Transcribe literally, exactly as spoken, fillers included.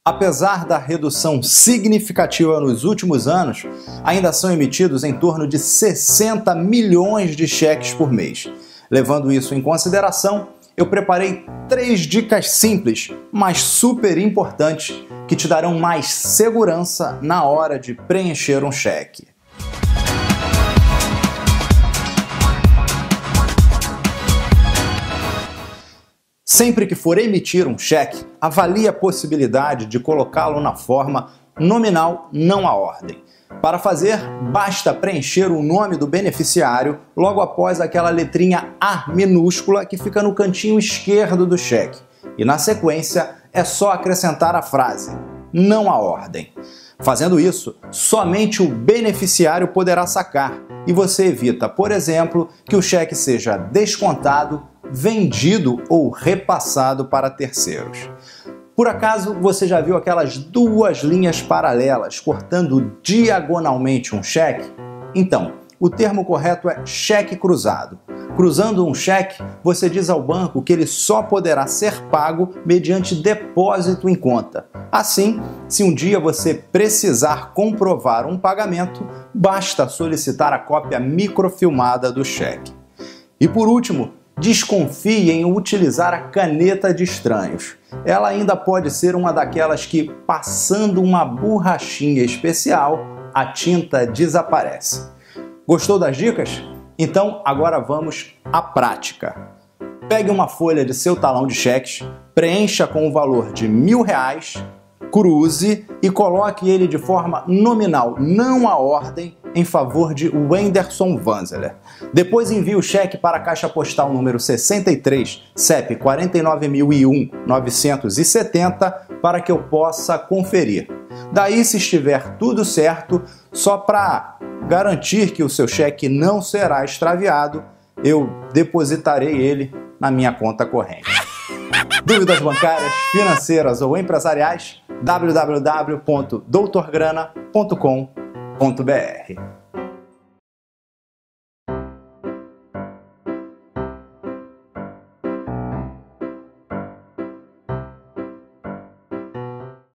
Apesar da redução significativa nos últimos anos, ainda são emitidos em torno de sessenta milhões de cheques por mês. Levando isso em consideração, eu preparei três dicas simples, mas super importantes, que te darão mais segurança na hora de preencher um cheque. Sempre que for emitir um cheque, avalie a possibilidade de colocá-lo na forma nominal, não a ordem. Para fazer, basta preencher o nome do beneficiário logo após aquela letrinha A minúscula que fica no cantinho esquerdo do cheque. E na sequência, é só acrescentar a frase, não a ordem. Fazendo isso, somente o beneficiário poderá sacar e você evita, por exemplo, que o cheque seja descontado, vendido ou repassado para terceiros. Por acaso você já viu aquelas duas linhas paralelas cortando diagonalmente um cheque? Então, o termo correto é cheque cruzado. Cruzando um cheque, você diz ao banco que ele só poderá ser pago mediante depósito em conta. Assim, se um dia você precisar comprovar um pagamento, basta solicitar a cópia microfilmada do cheque. E por último, desconfie em utilizar a caneta de estranhos. Ela ainda pode ser uma daquelas que, passando uma borrachinha especial, a tinta desaparece. Gostou das dicas? Então agora vamos à prática. Pegue uma folha de seu talão de cheques, preencha com o valor de mil reais, cruze e coloque ele de forma nominal, não a ordem, em favor de Wenderson Vanzeler. Depois envie o cheque para a Caixa Postal número sessenta e três, C E P quarenta e nove mil e um, novecentos e setenta, para que eu possa conferir. Daí, se estiver tudo certo, só para garantir que o seu cheque não será extraviado, eu depositarei ele na minha conta corrente. Dúvidas bancárias, financeiras ou empresariais? w w w ponto doutor grana ponto com ponto b r